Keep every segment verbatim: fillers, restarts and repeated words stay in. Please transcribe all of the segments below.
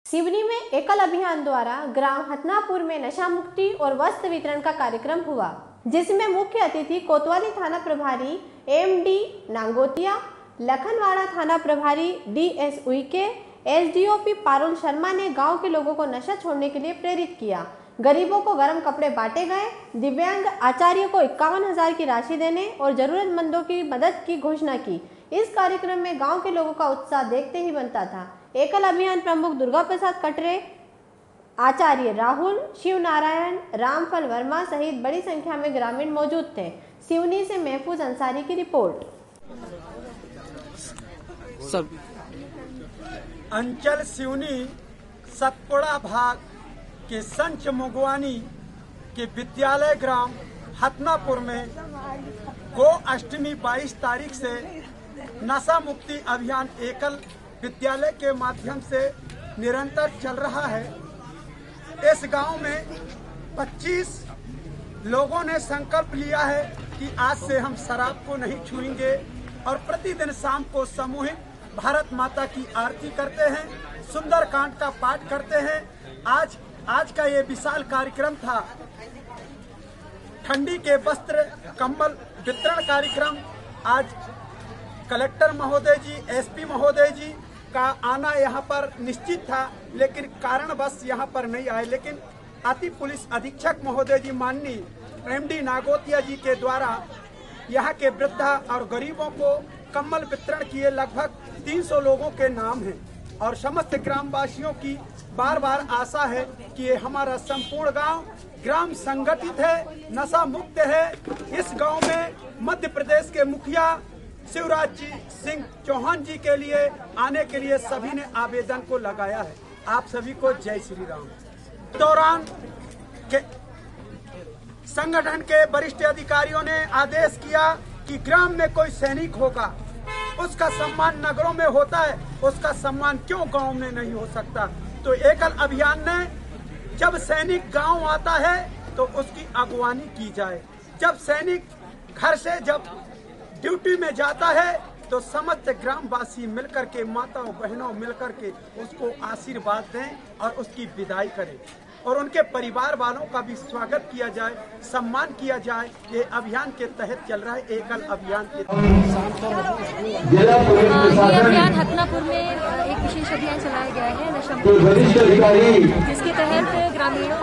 सिवनी में एकल अभियान द्वारा ग्राम हथनापुर में नशा मुक्ति और वस्त्र वितरण का कार्यक्रम हुआ, जिसमें मुख्य अतिथि कोतवाली थाना प्रभारी एम डी नांगोतिया, लखनवाड़ा थाना प्रभारी D S Uike, S D O P Parul Sharma ने गांव के लोगों को नशा छोड़ने के लिए प्रेरित किया। गरीबों को गर्म कपड़े बांटे गए। दिव्यांग आचार्य को इक्यावन हजार की राशि देने और जरूरतमंदों की मदद की घोषणा की। इस कार्यक्रम में गांव के लोगों का उत्साह देखते ही बनता था। एकल अभियान प्रमुख दुर्गा प्रसाद कटरे, आचार्य राहुल, शिव नारायण, रामफल वर्मा सहित बड़ी संख्या में ग्रामीण मौजूद थे। सिवनी से महफूज अंसारी की रिपोर्ट। सब अंचल सिवनी सतपुड़ा भाग के संच मुगवानी के विद्यालय ग्राम हथनापुर में गो अष्टमी बाईस तारीख से नशा मुक्ति अभियान एकल विद्यालय के माध्यम से निरंतर चल रहा है। इस गांव में पच्चीस लोगों ने संकल्प लिया है कि आज से हम शराब को नहीं छूएंगे और प्रतिदिन शाम को सामूहिक भारत माता की आरती करते हैं, सुंदरकांड का पाठ करते हैं। आज आज का ये विशाल कार्यक्रम था। ठंडी के वस्त्र कंबल वितरण कार्यक्रम। आज कलेक्टर महोदय जी, एस पी महोदय जी का आना यहाँ पर निश्चित था, लेकिन कारणवश यहाँ पर नहीं आए। लेकिन अति पुलिस अधीक्षक महोदय जी माननीय एम डी नागोतिया जी के द्वारा यहाँ के वृद्धा और गरीबों को कंबल वितरण किए। लगभग तीन सौ लोगों के नाम हैं और समस्त ग्रामवासियों की बार बार आशा है कि ये हमारा संपूर्ण गांव ग्राम संगठित है, नशा मुक्त है। इस गांव में मध्य प्रदेश के मुखिया शिवराज जी सिंह चौहान जी के लिए आने के लिए सभी ने आवेदन को लगाया है। आप सभी को जय श्री राम। दौरान के संगठन के वरिष्ठ अधिकारियों ने आदेश किया कि ग्राम में कोई सैनिक होगा, उसका सम्मान नगरों में होता है, उसका सम्मान क्यों गांव में नहीं हो सकता। तो एकल अभियान ने जब सैनिक गांव आता है तो उसकी अगवानी की जाए। जब सैनिक घर से जब ड्यूटी में जाता है तो समस्त ग्रामवासी मिलकर के, माताओं बहनों मिलकर के उसको आशीर्वाद दें और उसकी विदाई करें और उनके परिवार वालों का भी स्वागत किया जाए, सम्मान किया जाए। ये अभियान के तहत चल रहा है एकल अभियान के ये अभियान हथनापुर में एक विशेष अभियान चलाया गया है नशा मुक्ति, जिसके तहत ग्रामीणों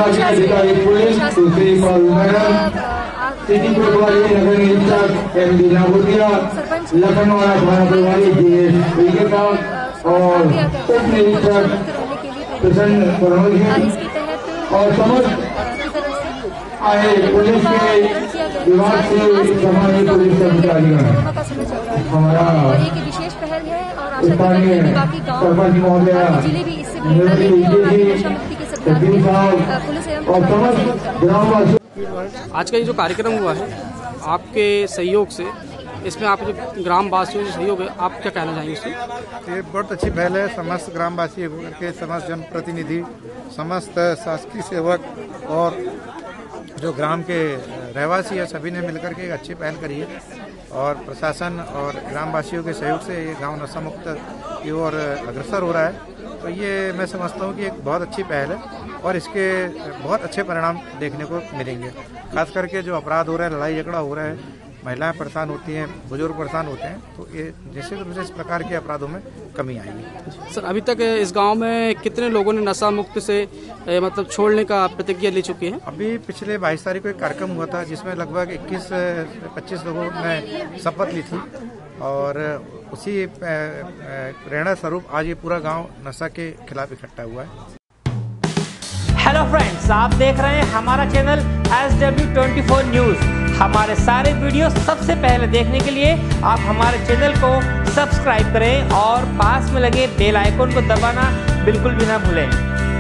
सरपंच लखनवाड़ा थाना प्रभारी जी एस उइके का और उप निरीक्षक प्रसन्न इसके तहत और समस्त आए पुलिस के विभाग से सामान्य पुलिस अधिकारियों हमारा एक विशेश पहल है और आशा करते हैं कि बाकी गाँव जिले भी इससे नशा मुक्ति के सप्ताह पुलिस और समस्त ग्रामवासियों। आज का ये जो कार्यक्रम हुआ है आपके सहयोग से, इसमें आप जो ग्रामवासियों से सहयोग है, आप क्या कहना चाहेंगे इसमें? ये बहुत अच्छी पहल है। समस्त ग्रामवासी के समस्त जनप्रतिनिधि, समस्त शासकीय सेवक और जो ग्राम के रहवासी है सभी ने मिलकर के एक अच्छी पहल करी है और प्रशासन और ग्रामवासियों के सहयोग से ये गांव नशा मुक्त की ओर अग्रसर हो रहा है। तो ये मैं समझता हूँ कि एक बहुत अच्छी पहल है और इसके बहुत अच्छे परिणाम देखने को मिलेंगे। खास करके जो अपराध हो रहा है, लड़ाई झगड़ा हो रहा है, महिलाएं परेशान होती हैं, बुजुर्ग परेशान होते हैं, तो ये निश्चित रूप से इस प्रकार के अपराधों में कमी आएगी। सर, अभी तक इस गांव में कितने लोगों ने नशा मुक्त से ए, मतलब छोड़ने का प्रतिज्ञा ले चुके हैं? अभी पिछले बाईस तारीख को एक कार्यक्रम हुआ था जिसमें लगभग इक्कीस पच्चीस लोगों ने शपथ ली थी और उसी प्रेरणा स्वरूप आज ये पूरा गाँव नशा के खिलाफ इकट्ठा हुआ है। हेलो फ्रेंड्स, आप देख रहे हैं हमारा channel S W twenty four news. हमारे सारे वीडियो सबसे पहले देखने के लिए आप हमारे चैनल को सब्सक्राइब करें और पास में लगे बेल आइकन को दबाना बिल्कुल भी ना भूलें।